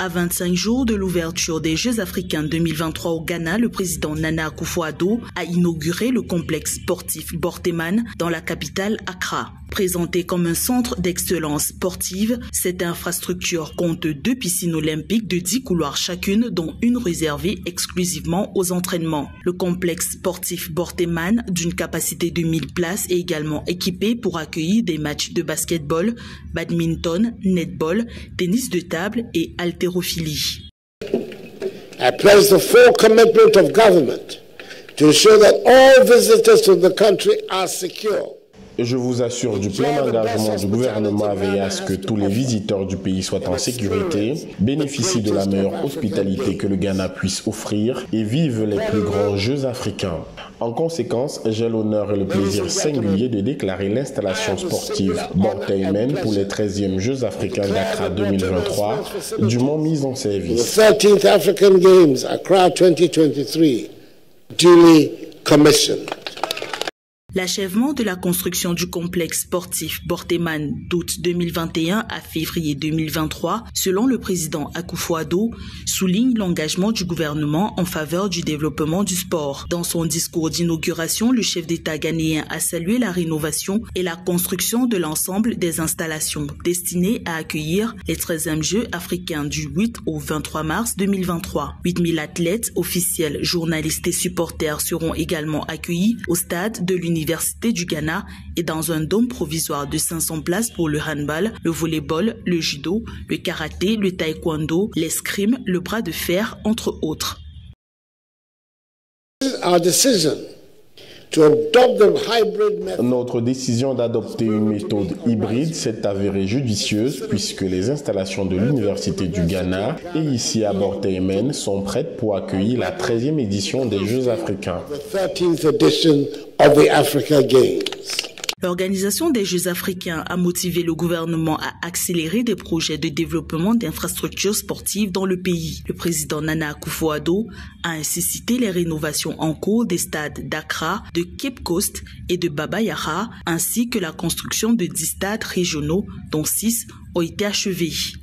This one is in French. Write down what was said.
À 25 jours de l'ouverture des Jeux africains 2023 au Ghana, le président Nana Akufo-Addo a inauguré le complexe sportif Borteyman dans la capitale Accra. Présentée comme un centre d'excellence sportive, cette infrastructure compte 2 piscines olympiques de 10 couloirs chacune, dont une réservée exclusivement aux entraînements. Le complexe sportif Borteyman, d'une capacité de 1000 places, est également équipé pour accueillir des matchs de basketball, badminton, netball, tennis de table et haltérophilie. I pledge the full commitment of government to ensure that all visitors to the country are secure. Je vous assure du plein engagement du gouvernement à veiller à ce que tous les visiteurs du pays soient en sécurité, bénéficient de la meilleure hospitalité que le Ghana puisse offrir et vivent les plus grands Jeux africains. En conséquence, j'ai l'honneur et le plaisir singulier de déclarer l'installation sportive Borteyman pour les 13e Jeux africains d'Accra 2023 dûment mise en service. The 13th African Games Accra 2023 duly commissioned. L'achèvement de la construction du complexe sportif Borteyman d'août 2021 à février 2023, selon le président Akufo-Addo, souligne l'engagement du gouvernement en faveur du développement du sport. Dans son discours d'inauguration, le chef d'État ghanéen a salué la rénovation et la construction de l'ensemble des installations destinées à accueillir les 13e Jeux africains du 8 au 23 mars 2023. 8000 athlètes, officiels, journalistes et supporters seront également accueillis au stade de l'Université du Ghana et dans un dôme provisoire de 500 places pour le handball, le volleyball, le judo, le karaté, le taekwondo, l'escrime, le bras de fer, entre autres. Notre décision d'adopter une méthode hybride s'est avérée judicieuse puisque les installations de l'Université du Ghana et ici à Borteyman sont prêtes pour accueillir la 13e édition des Jeux africains. L'organisation des Jeux africains a motivé le gouvernement à accélérer des projets de développement d'infrastructures sportives dans le pays. Le président Nana Akufo-Addo a ainsi cité les rénovations en cours des stades d'Accra, de Cape Coast et de Baba Yara, ainsi que la construction de 10 stades régionaux, dont 6 ont été achevés.